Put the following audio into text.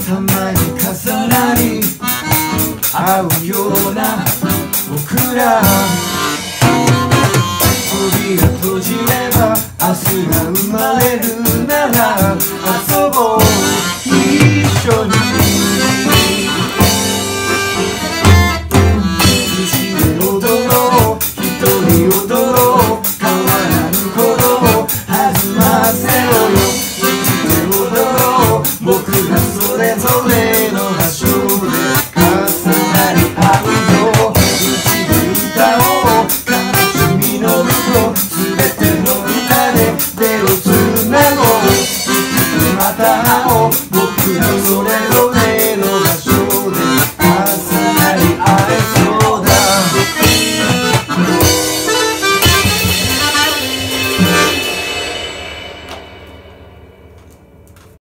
たまに重なり合うような僕ら、扉閉じれば明日が生まれるなら遊ぼう一緒に。一緒に踊ろう、一人踊ろう、変わらぬことを弾ませろよ。生きて踊ろう、僕らそれぞれの場所で重なり合うよ。うちで歌おう悲しみの歌、すべての歌で手をつなごう。生きてまた会おう、僕らそれぞれ